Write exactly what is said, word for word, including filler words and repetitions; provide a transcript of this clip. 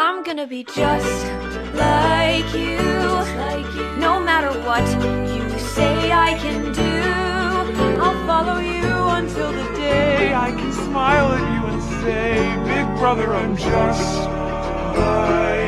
I'm gonna be just like you. No matter what you say I can do, I'll follow you until the day I can smile at you and say, Big brother, I'm just like